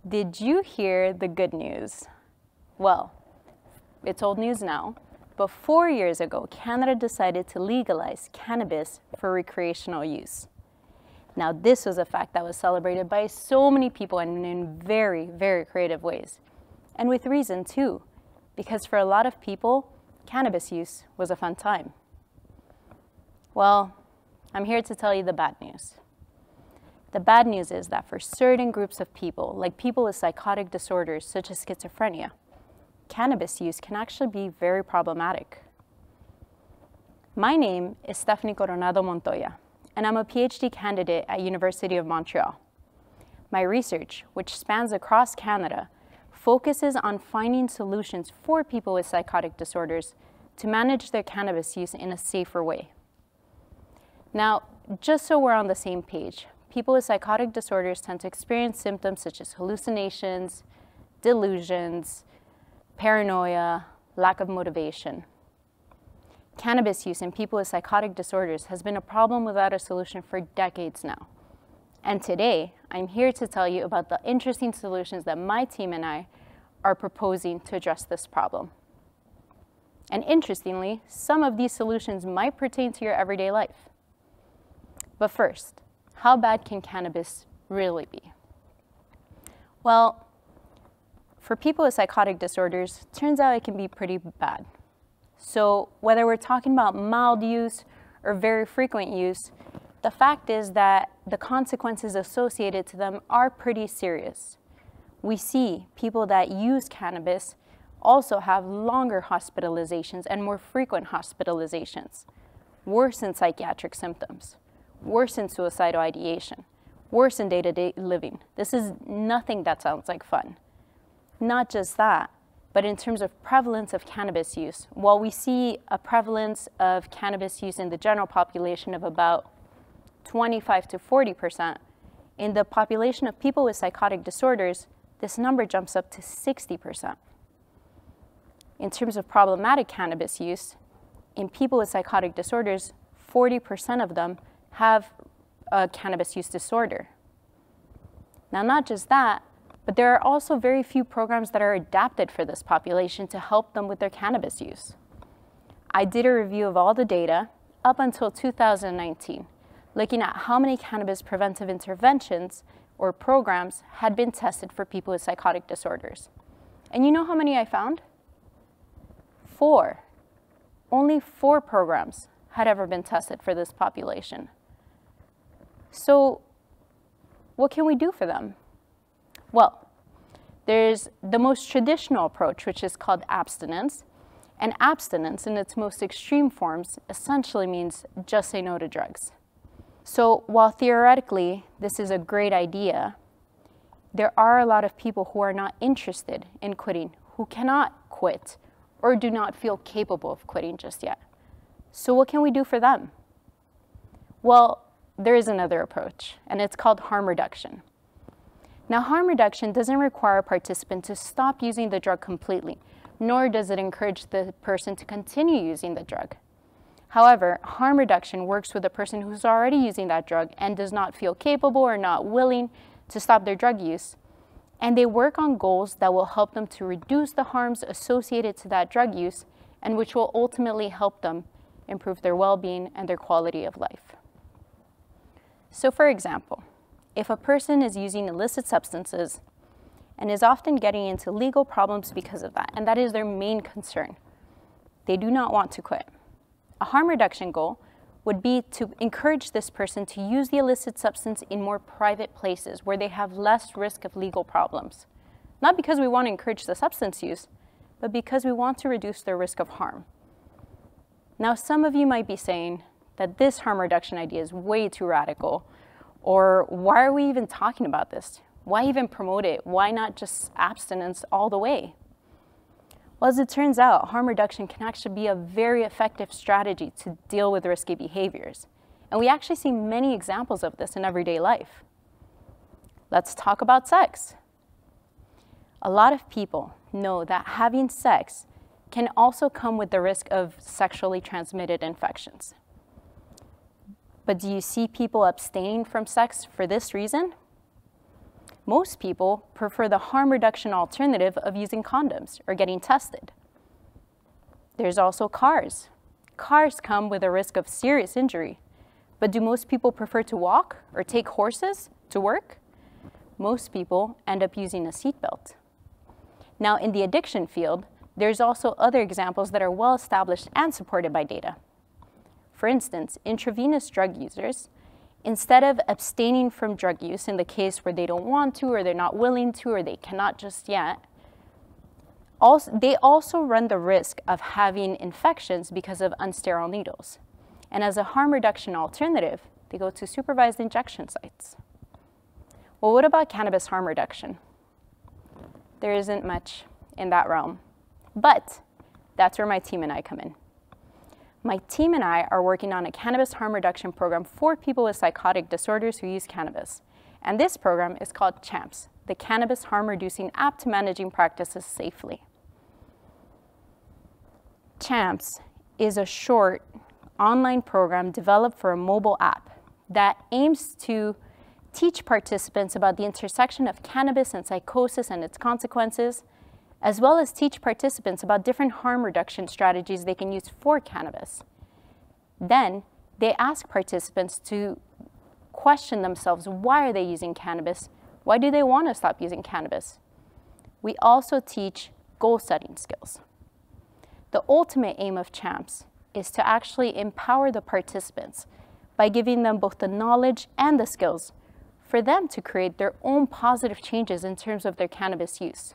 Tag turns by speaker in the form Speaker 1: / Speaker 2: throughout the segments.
Speaker 1: Did you hear the good news? Well, it's old news now, but 4 years ago, Canada decided to legalize cannabis for recreational use. Now, this was a fact that was celebrated by so many people and in very, very creative ways. And with reason too, because for a lot of people, cannabis use was a fun time. Well, I'm here to tell you the bad news. The bad news is that for certain groups of people, like people with psychotic disorders such as schizophrenia, cannabis use can actually be very problematic. My name is Stephanie Coronado-Montoya, and I'm a PhD candidate at University of Montreal. My research, which spans across Canada, focuses on finding solutions for people with psychotic disorders to manage their cannabis use in a safer way. Now, just so we're on the same page, people with psychotic disorders tend to experience symptoms such as hallucinations, delusions, paranoia, lack of motivation. Cannabis use in people with psychotic disorders has been a problem without a solution for decades now. And today, I'm here to tell you about the interesting solutions that my team and I are proposing to address this problem. And interestingly, some of these solutions might pertain to your everyday life. But first, how bad can cannabis really be? Well, for people with psychotic disorders, it turns out it can be pretty bad. So whether we're talking about mild use or very frequent use, the fact is that the consequences associated to them are pretty serious. We see people that use cannabis also have longer hospitalizations and more frequent hospitalizations, worsen psychiatric symptoms, worsen suicidal ideation, worsen day-to-day living. This is nothing that sounds like fun. Not just that, but in terms of prevalence of cannabis use, while we see a prevalence of cannabis use in the general population of about 25 to 40%, in the population of people with psychotic disorders, this number jumps up to 60%. In terms of problematic cannabis use, in people with psychotic disorders, 40% of them have a cannabis use disorder. Now, not just that, but there are also very few programs that are adapted for this population to help them with their cannabis use. I did a review of all the data up until 2019, looking at how many cannabis preventive interventions or programs had been tested for people with psychotic disorders. And you know how many I found? 4. Only 4 programs had ever been tested for this population. So what can we do for them? Well, there's the most traditional approach, which is called abstinence. And abstinence, in its most extreme forms, essentially means just say no to drugs. So while theoretically this is a great idea, there are a lot of people who are not interested in quitting, who cannot quit, or do not feel capable of quitting just yet. So what can we do for them? Well, there is another approach, and it's called harm reduction. Now, harm reduction doesn't require a participant to stop using the drug completely, nor does it encourage the person to continue using the drug. However, harm reduction works with a person who's already using that drug and does not feel capable or not willing to stop their drug use, and they work on goals that will help them to reduce the harms associated to that drug use and which will ultimately help them improve their well-being and their quality of life. So for example, if a person is using illicit substances and is often getting into legal problems because of that, and that is their main concern, they do not want to quit. A harm reduction goal would be to encourage this person to use the illicit substance in more private places where they have less risk of legal problems. Not because we want to encourage the substance use, but because we want to reduce their risk of harm. Now, some of you might be saying that this harm reduction idea is way too radical, or why are we even talking about this? Why even promote it? Why not just abstinence all the way? Well, as it turns out, harm reduction can actually be a very effective strategy to deal with risky behaviors. And we actually see many examples of this in everyday life. Let's talk about sex. A lot of people know that having sex can also come with the risk of sexually transmitted infections. But do you see people abstaining from sex for this reason? Most people prefer the harm reduction alternative of using condoms or getting tested. There's also cars. Cars come with a risk of serious injury. But do most people prefer to walk or take horses to work? Most people end up using a seatbelt. Now, in the addiction field, there's also other examples that are well established and supported by data. For instance, intravenous drug users, instead of abstaining from drug use in the case where they don't want to or they're not willing to or they cannot just yet, they also run the risk of having infections because of unsterile needles. And as a harm reduction alternative, they go to supervised injection sites. Well, what about cannabis harm reduction? There isn't much in that realm, but that's where my team and I come in. My team and I are working on a cannabis harm reduction program for people with psychotic disorders who use cannabis. And this program is called CHAMPS, the Cannabis Harm Reducing App to Managing Practices Safely. CHAMPS is a short online program developed for a mobile app that aims to teach participants about the intersection of cannabis and psychosis and its consequences, as well as teach participants about different harm reduction strategies they can use for cannabis. Then, they ask participants to question themselves, why are they using cannabis? Why do they want to stop using cannabis? We also teach goal-setting skills. The ultimate aim of CHAMPS is to actually empower the participants by giving them both the knowledge and the skills for them to create their own positive changes in terms of their cannabis use.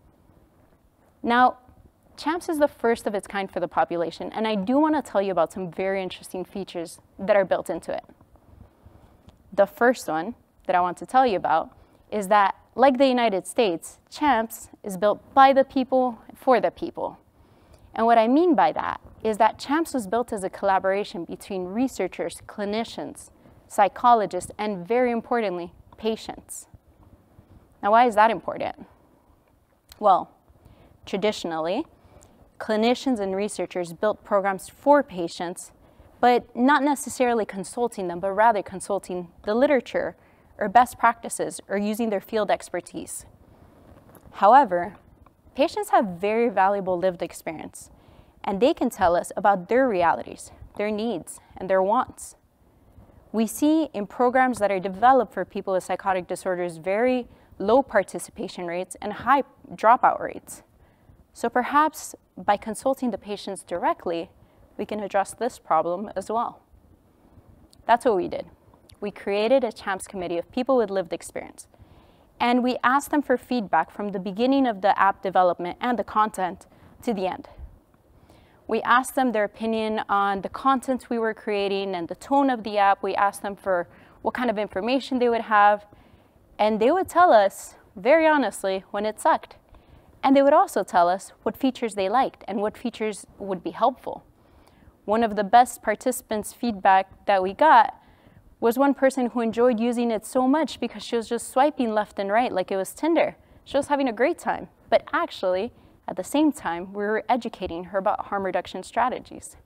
Speaker 1: Now, CHAMPS is the first of its kind for the population, and I do want to tell you about some very interesting features that are built into it. The first one that I want to tell you about is that, like the United States, CHAMPS is built by the people for the people. And what I mean by that is that CHAMPS was built as a collaboration between researchers, clinicians, psychologists, and very importantly, patients. Now, why is that important? Well, traditionally, clinicians and researchers built programs for patients, but not necessarily consulting them, but rather consulting the literature or best practices or using their field expertise. However, patients have very valuable lived experience, and they can tell us about their realities, their needs, and their wants. We see in programs that are developed for people with psychotic disorders very low participation rates and high dropout rates. So perhaps by consulting the patients directly, we can address this problem as well. That's what we did. We created a CHAMPS committee of people with lived experience. And we asked them for feedback from the beginning of the app development and the content to the end. We asked them their opinion on the content we were creating and the tone of the app. We asked them for what kind of information they would have. And they would tell us, very honestly, when it sucked. And they would also tell us what features they liked and what features would be helpful. One of the best participants' feedback that we got was one person who enjoyed using it so much because she was just swiping left and right like it was Tinder. She was having a great time. But actually, at the same time, we were educating her about harm reduction strategies.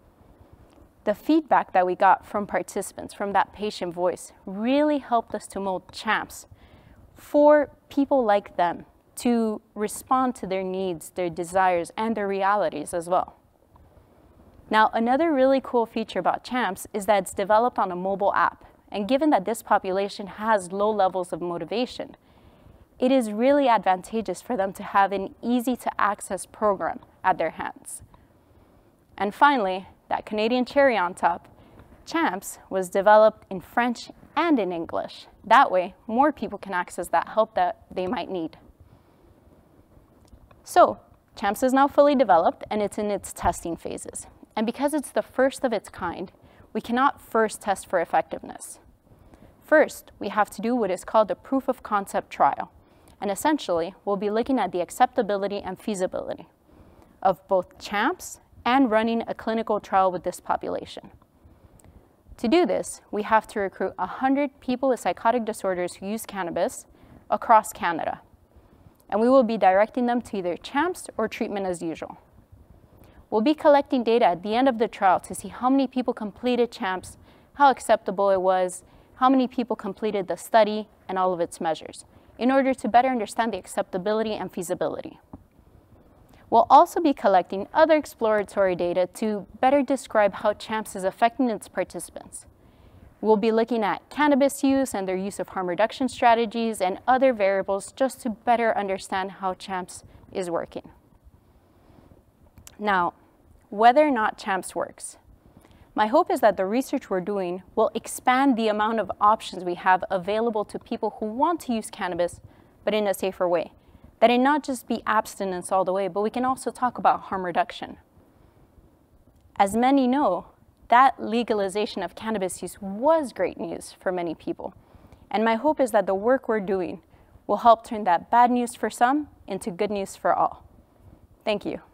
Speaker 1: The feedback that we got from participants, from that patient voice, really helped us to mold CHAMPS for people like them to respond to their needs, their desires, and their realities as well. Now, another really cool feature about CHAMPS is that it's developed on a mobile app. And given that this population has low levels of motivation, it is really advantageous for them to have an easy-to-access program at their hands. And finally, that Canadian cherry on top, CHAMPS was developed in French and in English. That way, more people can access that help that they might need. So, CHAMPS is now fully developed and it's in its testing phases. And because it's the first of its kind, we cannot first test for effectiveness. First, we have to do what is called a proof of concept trial. And essentially, we'll be looking at the acceptability and feasibility of both CHAMPS and running a clinical trial with this population. To do this, we have to recruit 100 people with psychotic disorders who use cannabis across Canada. And we will be directing them to either CHAMPS or treatment as usual. We'll be collecting data at the end of the trial to see how many people completed CHAMPS, how acceptable it was, how many people completed the study, and all of its measures. in order to better understand the acceptability and feasibility. We'll also be collecting other exploratory data to better describe how CHAMPS is affecting its participants. We'll be looking at cannabis use and their use of harm reduction strategies and other variables just to better understand how CHAMPS is working. Now, whether or not CHAMPS works, my hope is that the research we're doing will expand the amount of options we have available to people who want to use cannabis, but in a safer way. That it not just be abstinence all the way, but we can also talk about harm reduction. As many know, that legalization of cannabis use was great news for many people. And my hope is that the work we're doing will help turn that bad news for some into good news for all. Thank you.